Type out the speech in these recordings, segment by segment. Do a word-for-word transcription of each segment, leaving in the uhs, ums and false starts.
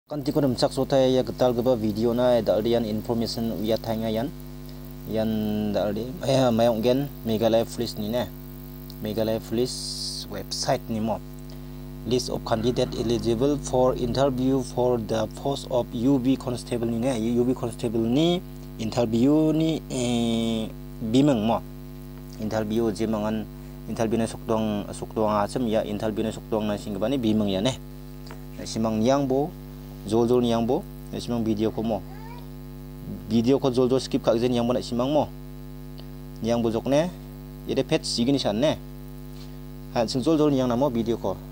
Kanti ko namsak sotai ya ketal geba video na daldian information ya tanga yan yan daldi eh mayong gen Meghalaya Police ni ne Meghalaya Police website ni mo list of candidate eligible for interview for the post of U B constable ni ne U B constable ni interview ni eh bimeng mo interview je mangan interview na sukdong sukdong asem ya interview na sukdong na singgaba ni bimeng ya ne simang yang bo Zol-zol yang bo, simang video ko mo. Video ko zol-zol skip kak zen yang bo nak simang mo. Yang bo jok ne, yede pet sigini san ne. Han sing zol-zol yang namo video ko.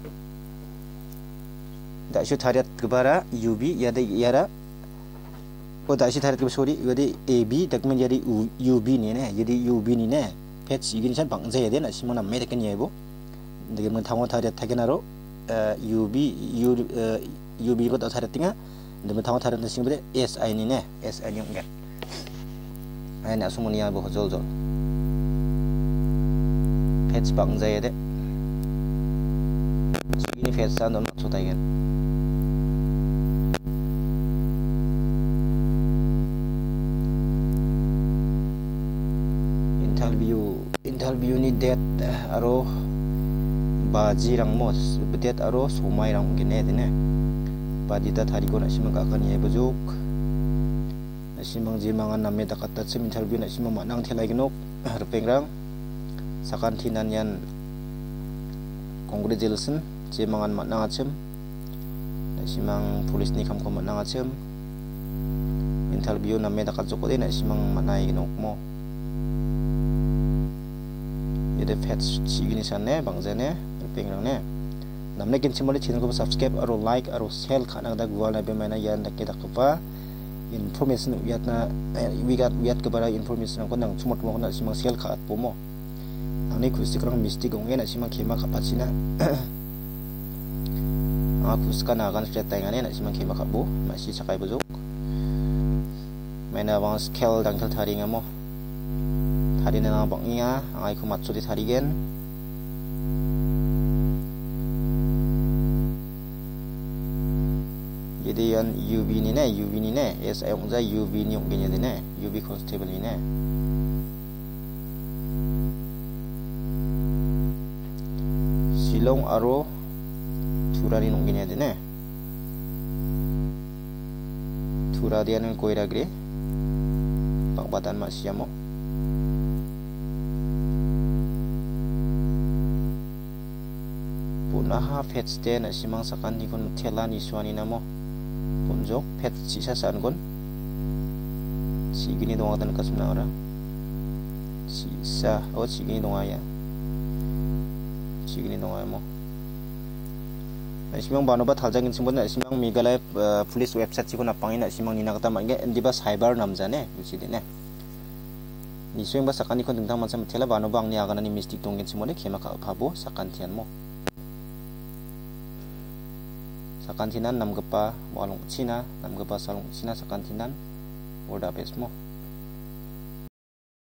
Tak syu tariat kebara U B yada yada. Oh tak syu tariat kebara sorry, yade A B tak men jadi U B ni ne, jadi U B ni ne. Pet sigini san bang zay yade nak simang nam me taken yebo. Dagi men thawo tariat takenaro U B U U B ko tak tariat tinga. Demi thawo tariat sing bere S I ni ne, S I ni enggak. Ai nak semua ni abo zol-zol. Pet bang zay yade. Sigini pet san don so taken. Interview interview ni date aro baji rang mo date aro somai rang gine dine baji ta hari ko na simang kakan ye bujuk na simang jimangan namme dakat sim interview na simang manang thelai ginok rpeng rang sakan thinan yan congratulations jimangan manang achem na simang police ni kam ko manang achem interview namme dakat joko de na simang manai ginok mo yede pet sigini sanne bangzane pengrang ne namne kin chimole channel ko subscribe aro like aro share khana da gwal na be maina yan da ke da kapa information yat na we got yat ke bara information ko nang chumot mo na simang share kha po mo ani ku sikrang mistake ong na simang khema khapa china a ku ska na gan straight tang ane na simang khema khabo ma si chakai bujok maina bang scale dang thal thari ngamo thari na bang ia ai ku matsu di thari gen jadi yan U B ni ne U B ni ne S I ong za U B ni ong genya de ne U B constable ni ne silong aro turari ong genya de ne turadian ko ira gre pakbatan masyamo punaha pet ste na simang sakan ni kon thela ni swani namo punjok pet sisa san kon sigini dong atan kasna ora sisa oh sigini dong aya sigini dong aya mo simang banoba thaljangin simbon na simang Meghalaya police website sikon apangin na simang nina kata mange endiba cyber namjane buside ne ni swing ba sakani kon dingtang mansam thela banoba angni agana ni mistake tongin simone khema ka phabo sakan thian mo sakantinan nam gepa walung cina nam gepa salung cina sakantinan orda pesmo